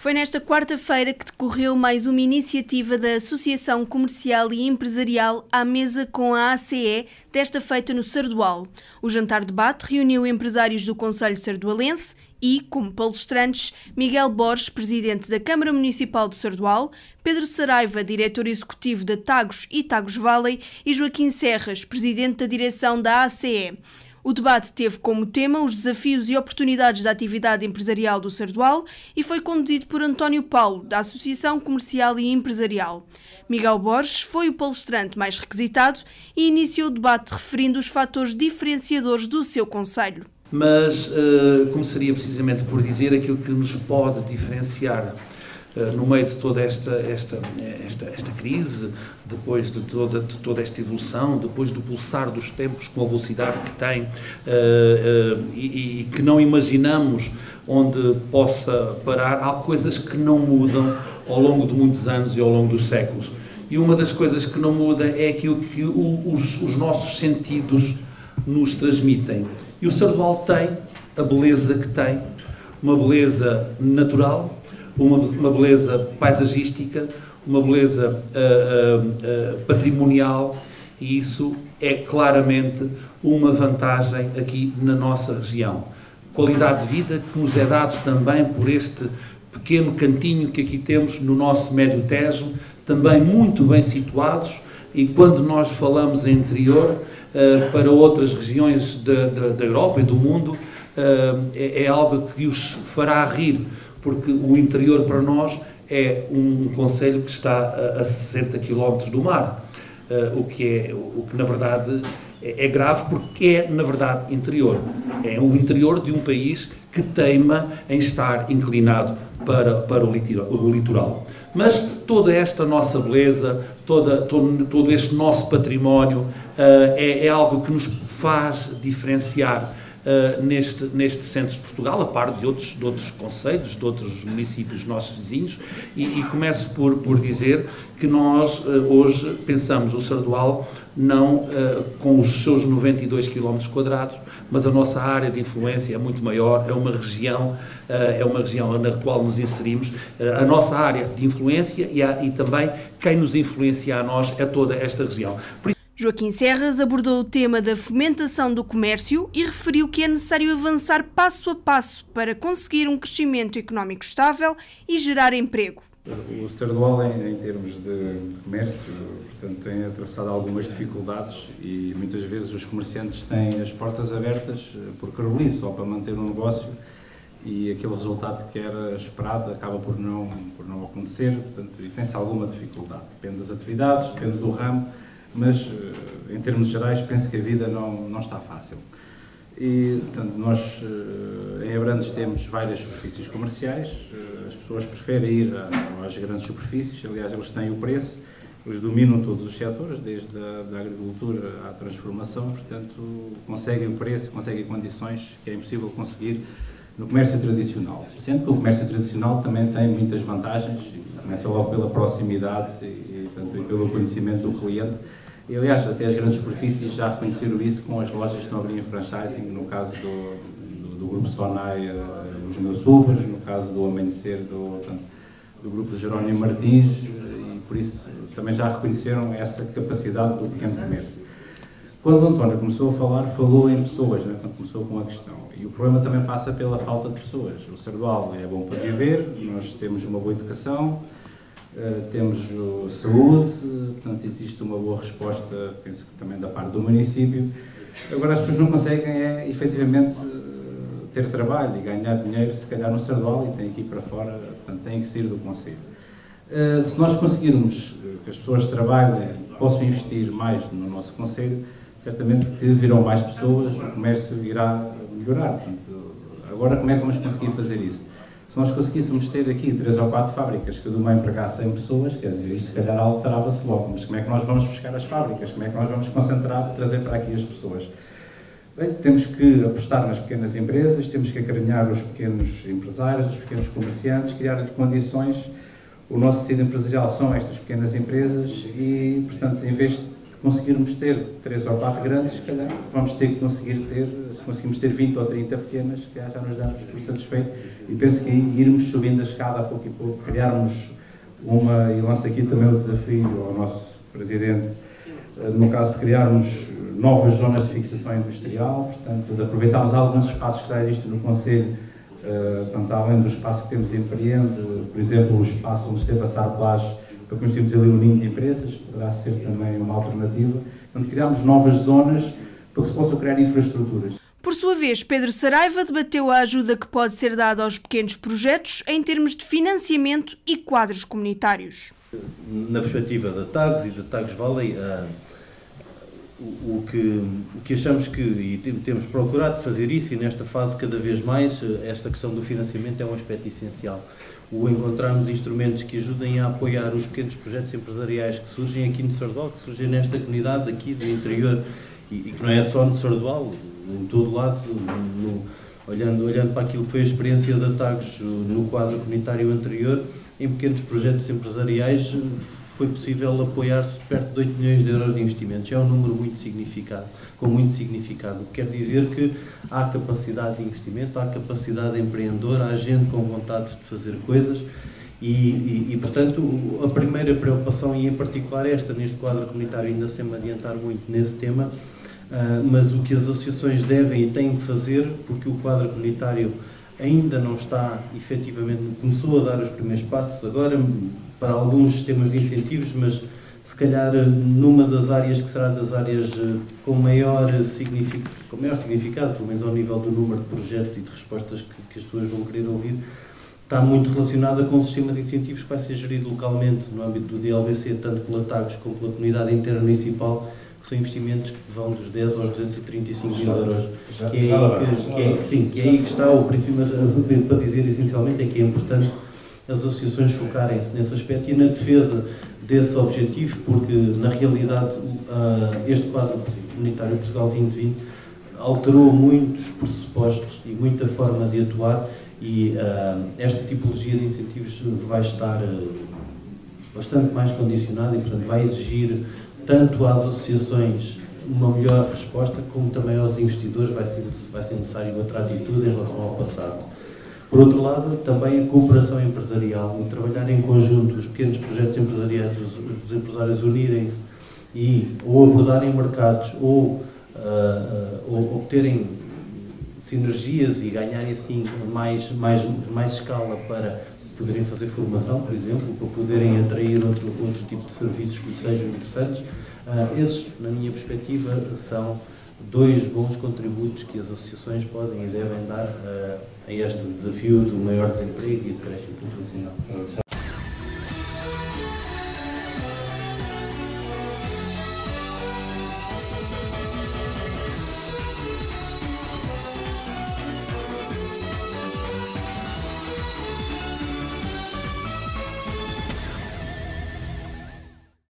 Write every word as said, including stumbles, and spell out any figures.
Foi nesta quarta-feira que decorreu mais uma iniciativa da Associação Comercial e Empresarial à mesa com a A C E, desta feita no Sardual. O jantar-debate reuniu empresários do concelho sardualense e, como palestrantes, Miguel Borges, presidente da Câmara Municipal de Sardual, Pedro Saraiva, diretor executivo da Tagus e Tagus Valley, e Joaquim Serras, presidente da direção da A C E. O debate teve como tema os desafios e oportunidades da atividade empresarial do Sardual e foi conduzido por António Paulo, da Associação Comercial e Empresarial. Miguel Borges foi o palestrante mais requisitado e iniciou o debate referindo os fatores diferenciadores do seu concelho. Mas uh, começaria precisamente por dizer aquilo que nos pode diferenciar uh, no meio de toda esta, esta, esta, esta crise, depois de toda, de toda esta evolução, depois do pulsar dos tempos com a velocidade que tem uh, uh, e, e que não imaginamos onde possa parar. Há coisas que não mudam ao longo de muitos anos e ao longo dos séculos. E uma das coisas que não muda é aquilo que o, os, os nossos sentidos nos transmitem. E o Sardual tem a beleza que tem, uma beleza natural, uma, uma beleza paisagística, uma beleza uh, uh, uh, patrimonial, e isso é claramente uma vantagem aqui na nossa região. Qualidade de vida que nos é dado também por este pequeno cantinho que aqui temos no nosso Médio Tejo, também muito bem situados, e quando nós falamos em interior, Uh, para outras regiões da, da, da Europa e do mundo, uh, é, é algo que os fará rir, porque o interior para nós é um concelho que está a, a sessenta quilómetros do mar, uh, o, que é, o que na verdade é, é grave, porque é na verdade interior. É o interior de um país que teima em estar inclinado para, para o, litoral, o litoral. Mas toda esta nossa beleza, toda, todo, todo este nosso património uh, é, é algo que nos faz diferenciar uh, neste, neste centro de Portugal, a par de outros, de outros concelhos, de outros municípios nossos vizinhos, e, e começo por, por dizer que nós uh, hoje pensamos o Sardual não uh, com os seus noventa e dois quilómetros quadrados, mas a nossa área de influência é muito maior, é uma região, uh, é uma região na qual nos inserimos, uh, a nossa área de influência e, a, e também quem nos influencia a nós é toda esta região. Por isso... Joaquim Serras abordou o tema da fomentação do comércio e referiu que é necessário avançar passo a passo para conseguir um crescimento económico estável e gerar emprego. O Sardual, em, em termos de, de comércio, portanto, tem atravessado algumas dificuldades e muitas vezes os comerciantes têm as portas abertas por caroliço ou para manter um negócio, e aquele resultado que era esperado acaba por não, por não acontecer, portanto, e tem-se alguma dificuldade. Depende das atividades, depende do ramo, mas em termos gerais penso que a vida não, não está fácil. E, portanto, nós em Abrantes temos várias superfícies comerciais, as pessoas preferem ir às grandes superfícies, aliás eles têm o preço, eles dominam todos os setores, desde a da agricultura à transformação, portanto conseguem o preço, conseguem condições que é impossível conseguir no comércio tradicional. Sendo que o comércio tradicional também tem muitas vantagens, começa logo pela proximidade e, e, portanto, e pelo conhecimento do cliente. E, aliás, até as grandes superfícies já reconheceram isso com as lojas que estão a abrir em franchising, no caso do, do, do Grupo Sonai, uh, os meus supers, no caso do Amanhecer, do, portanto, do Grupo Jerónimo Martins, e por isso também já reconheceram essa capacidade do pequeno comércio. Quando o António começou a falar, falou em pessoas, né, quando começou com a questão. E o problema também passa pela falta de pessoas. O Sardual é bom para viver, nós temos uma boa educação, Uh, temos uh, saúde, uh, portanto existe uma boa resposta, penso que também da parte do município. Agora as pessoas não conseguem é, efetivamente, uh, ter trabalho e ganhar dinheiro, se calhar no Sardual, e têm que ir para fora, portanto têm que sair do concelho. Uh, se nós conseguirmos uh, que as pessoas trabalhem, possam investir mais no nosso concelho, certamente que virão mais pessoas, o comércio irá melhorar. Portanto, agora como é que vamos conseguir fazer isso? Se nós conseguíssemos ter aqui três ou quatro fábricas que de uma empregar cem pessoas, quer dizer, isto se calhar alterava-se logo, mas como é que nós vamos buscar as fábricas? Como é que nós vamos concentrar, trazer para aqui as pessoas? Bem, temos que apostar nas pequenas empresas, temos que acarinhar os pequenos empresários, os pequenos comerciantes, criar condições. O nosso tecido empresarial são estas pequenas empresas e, portanto, em vez de conseguirmos ter três ou quatro grandes, se calhar vamos ter que conseguir ter, se conseguimos ter vinte ou trinta pequenas, se calhar já nos damos por satisfeito. E penso que irmos subindo a escada a pouco e pouco, criarmos uma, e lanço aqui também o desafio ao nosso Presidente, no caso de criarmos novas zonas de fixação industrial, portanto, de aproveitarmos alguns espaços que já existem no Conselho, uh, portanto, além do espaço que temos em Empreende, por exemplo, o espaço onde esteve a Sarplage, para construirmos ali um ninho de empresas, poderá ser também uma alternativa. Portanto, criamos novas zonas para que se possam criar infraestruturas. Por sua vez, Pedro Saraiva debateu a ajuda que pode ser dada aos pequenos projetos em termos de financiamento e quadros comunitários. Na perspectiva da Tagus e da Tagus Valley, uh, o, o, que, o que achamos que, e temos procurado fazer isso, e nesta fase cada vez mais, esta questão do financiamento é um aspecto essencial. O encontrarmos instrumentos que ajudem a apoiar os pequenos projetos empresariais que surgem aqui no Sardual, que surgem nesta comunidade aqui do interior, e, e que não é só no Sardual, em todo lado, no, olhando, olhando para aquilo que foi a experiência da Tagus no quadro comunitário anterior, em pequenos projetos empresariais foi possível apoiar-se perto de oito milhões de euros de investimentos. É um número muito significado, com muito significado. Quer dizer que há capacidade de investimento, há capacidade empreendedora, há gente com vontade de fazer coisas e, e, e, portanto, a primeira preocupação, e em particular esta, neste quadro comunitário, ainda sem me adiantar muito nesse tema, uh, mas o que as associações devem e têm que fazer, porque o quadro comunitário ainda não está, efetivamente, começou a dar os primeiros passos agora, para alguns sistemas de incentivos, mas se calhar numa das áreas que será das áreas com maior, signific... com maior significado, pelo menos ao nível do número de projetos e de respostas que, que as pessoas vão querer ouvir, está muito relacionada com o sistema de incentivos que vai ser gerido localmente no âmbito do D L B C, tanto pela Tagus como pela comunidade intermunicipal, que são investimentos que vão dos dez aos duzentos e trinta e cinco mil euros. Que é aí que, que, é, sim, que é aí que está o princípio, para dizer essencialmente, é que é importante as associações focarem-se nesse aspecto e na defesa desse objetivo, porque, na realidade, este quadro comunitário Portugal vinte vinte alterou muitos pressupostos e muita forma de atuar e esta tipologia de incentivos vai estar bastante mais condicionada e, portanto, vai exigir tanto às associações uma melhor resposta, como também aos investidores vai ser, vai ser necessário outra atitude em relação ao passado. Por outro lado, também a cooperação empresarial, e trabalhar em conjunto, os pequenos projetos empresariais, os, os empresários unirem-se e ou abordarem mercados ou, uh, ou obterem sinergias e ganharem assim mais, mais, mais escala para poderem fazer formação, por exemplo, para poderem atrair outro, outro tipo de serviços que sejam interessantes. Uh, esses, na minha perspectiva, são dois bons contributos que as associações podem e devem dar uh, a este desafio do maior desemprego e de crescimento profissional.